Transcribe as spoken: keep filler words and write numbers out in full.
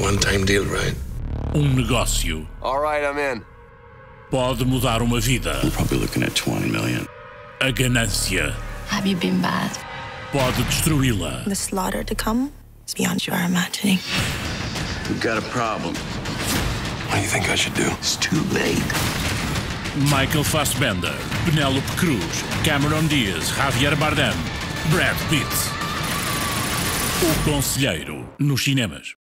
one-time deal, right? Um negócio. All right, I'm in. Pode mudar uma vida. We're probably looking at twenty million. A ganância. Have you been bad? Pode destruí-la. The slaughter to come is beyond your imagining. We've got a problem. What do you think I should do? It's too late. Michael Fassbender, Penélope Cruz, Cameron Diaz, Javier Bardem, Brad Pitt. O Conselheiro, nos cinemas.